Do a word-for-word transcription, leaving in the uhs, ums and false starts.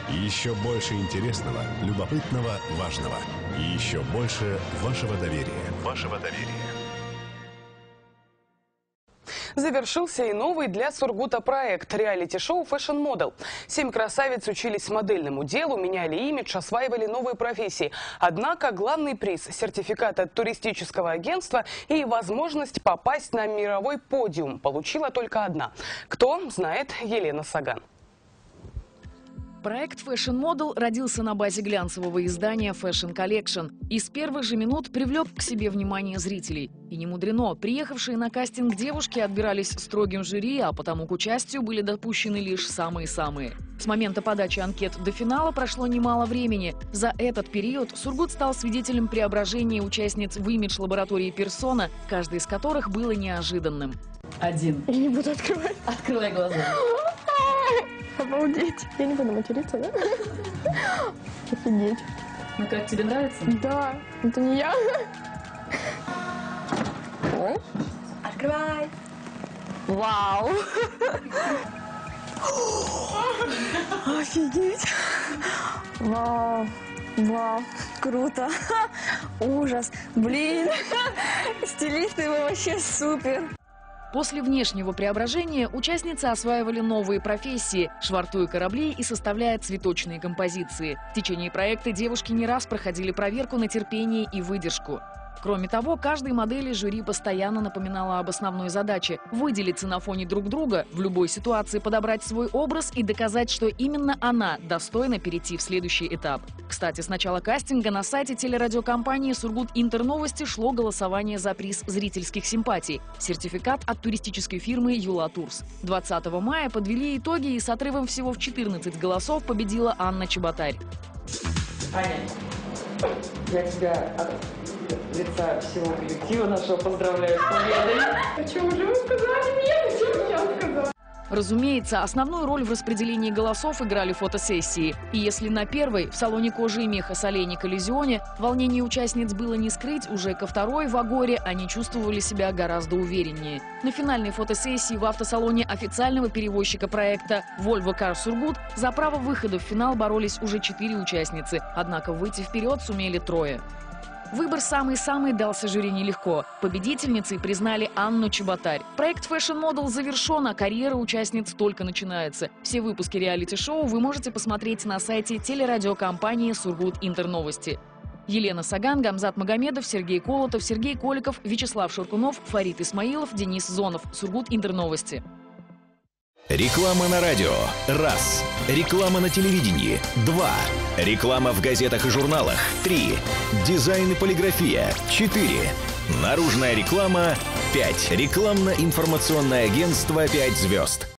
Еще больше интересного, любопытного, важного. И еще больше вашего доверия. Вашего доверия. Завершился и новый для Сургута проект – реалити-шоу «Fashion Model». Семь красавиц учились модельному делу, меняли имидж, осваивали новые профессии. Однако главный приз – сертификат от туристического агентства и возможность попасть на мировой подиум получила только одна. Кто, знает Елена Саган. Проект Fashion Model родился на базе глянцевого издания Fashion Collection и с первых же минут привлек к себе внимание зрителей. И не мудрено, приехавшие на кастинг девушки отбирались строгим жюри, а потому к участию были допущены лишь самые-самые. С момента подачи анкет до финала прошло немало времени. За этот период Сургут стал свидетелем преображения участниц в имидж лаборатории «Персона», каждая из которых было неожиданным. Один. Я не буду открывать. Открывай глаза. Обалдеть. Я не буду материться, да? Офигеть. Ну как, тебе нравится? Да, это не я. О. Открывай. Вау. Офигеть. Вау. Вау. Круто. Ужас. Блин. Стилисты, вы вообще супер. После внешнего преображения участницы осваивали новые профессии, швартуя корабли и составляя цветочные композиции. В течение проекта девушки не раз проходили проверку на терпение и выдержку. Кроме того, каждой модели жюри постоянно напоминало об основной задаче – выделиться на фоне друг друга, в любой ситуации подобрать свой образ и доказать, что именно она достойна перейти в следующий этап. Кстати, с начала кастинга на сайте телерадиокомпании «Сургут Интерновости» шло голосование за приз зрительских симпатий – сертификат от туристической фирмы «Юла Турс». двадцатого мая подвели итоги, и с отрывом всего в четырнадцать голосов победила Анна Чеботарь. Аня, я тебя от лица всего коллектива нашего поздравляю с победой. Почему же вы сказали мне? Зачем я сказала? Разумеется, основную роль в распределении голосов играли фотосессии. И если на первой, в салоне кожи и меха «Солени Коллизионе», волнение участниц было не скрыть, уже ко второй в «Агоре» они чувствовали себя гораздо увереннее. На финальной фотосессии в автосалоне официального перевозчика проекта Volvo Car Surgut за право выхода в финал боролись уже четыре участницы, однако выйти вперед сумели трое. Выбор самый-самый дался жюри нелегко. Победительницей признали Анну Чеботарь. Проект Fashion Model завершен, а карьера участниц только начинается. Все выпуски реалити-шоу вы можете посмотреть на сайте телерадиокомпании «Сургут Интерновости». Елена Саган, Гамзат Магомедов, Сергей Колотов, Сергей Коликов, Вячеслав Шуркунов, Фарид Исмаилов, Денис Зонов. Сургут Интерновости. Реклама на радио. Раз. Реклама на телевидении. Два. Реклама в газетах и журналах. Три. Дизайн и полиграфия. Четыре. Наружная реклама. Пять. Рекламно-информационное агентство «Пять звезд».